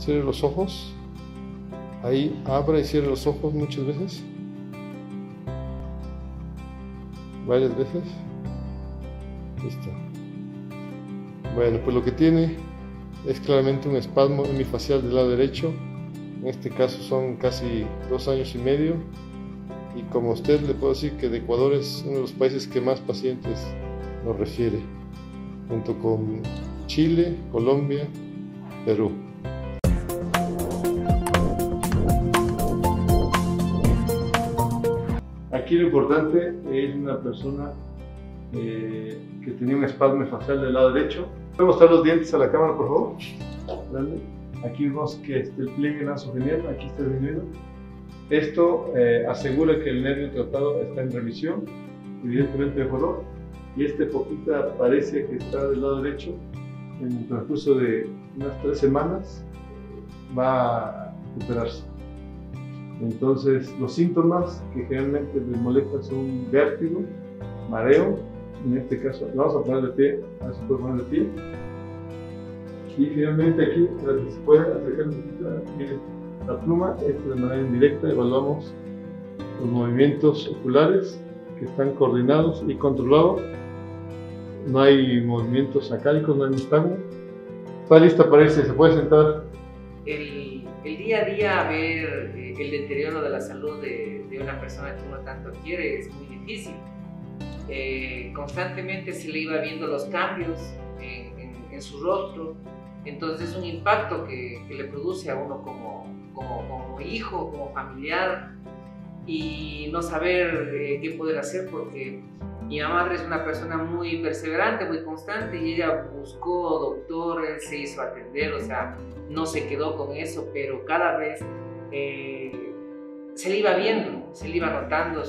Cierre los ojos. Ahí abra y cierre los ojos muchas veces. Varias veces. Listo. Bueno, pues lo que tiene es claramente un espasmo hemifacial del lado derecho. En este caso son casi 2 años y medio. Y como usted le puedo decir que de Ecuador es uno de los países que más pacientes nos refiere, junto con Chile, Colombia, Perú. Aquí lo importante es una persona que tenía un espasmo facial del lado derecho. ¿Puede mostrar los dientes a la cámara, por favor? Dale. Aquí vemos que el pliegue nasogeniano, aquí está disminuido. Esto asegura que el nervio tratado está en remisión, evidentemente mejoró, y poquita parece que está del lado derecho. En el transcurso de unas 3 semanas va a recuperarse. Entonces, los síntomas que generalmente les molestan son vértigo, mareo. En este caso, vamos a poner de pie, a ver si puedo poner de pie. Y finalmente aquí, para que se pueda acercar un poquito, la pluma, de manera indirecta evaluamos los movimientos oculares que están coordinados y controlados. No hay movimientos sacálicos, no hay nistagmo. Está lista para irse, se puede sentar. El día a día ver el deterioro de la salud de una persona que uno tanto quiere es muy difícil. Constantemente se le iba viendo los cambios en su rostro, entonces es un impacto que le produce a uno como hijo, como familiar, y no saber qué poder hacer, porque mi madre es una persona muy perseverante, muy constante, y ella buscó doctores, se hizo atender, o sea, no se quedó con eso, pero cada vez se le iba viendo, se le iba notando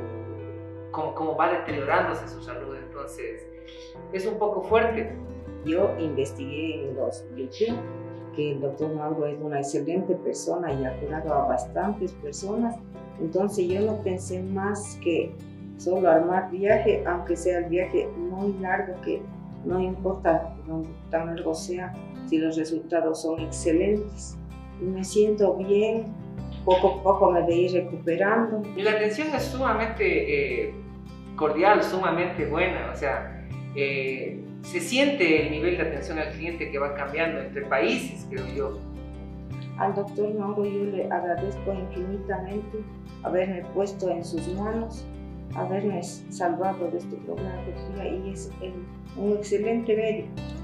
cómo va deteriorándose su salud. Entonces es un poco fuerte. Yo investigué en los YouTube que el doctor Mauro es una excelente persona y ha curado a bastantes personas. Entonces yo no pensé más que solo armar viaje, aunque sea el viaje muy largo, que no importa tan largo sea, si los resultados son excelentes. Y me siento bien, poco a poco me voy recuperando. Y la atención es sumamente cordial, sumamente buena, o sea, se siente el nivel de atención al cliente que va cambiando entre países, creo yo. Al doctor Mauro yo le agradezco infinitamente haberme puesto en sus manos, haberme salvado de este problema y es un excelente médico.